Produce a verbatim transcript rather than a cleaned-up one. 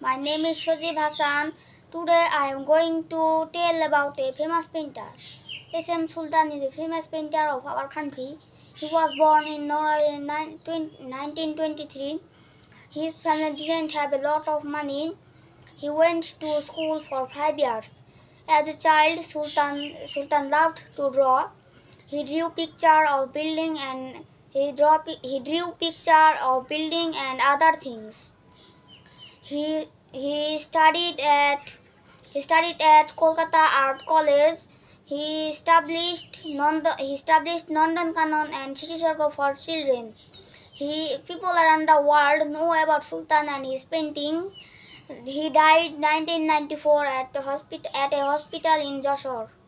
My name is Shojib Hassan. Today I am going to tell about a famous painter. S M Sultan is a famous painter of our country. He was born in nineteen twenty-three. His family didn't have a lot of money. He went to school for five years. As a child, Sultan, Sultan loved to draw. He drew picture of building and he draw he drew picture of building and other things. He he studied at he studied at Kolkata Art College. He established Nanda, he established Nandankanan and City Circle for children. He people around the world know about Sultan and his paintings. He died nineteen ninety-four at the hospital at a hospital in Jashore.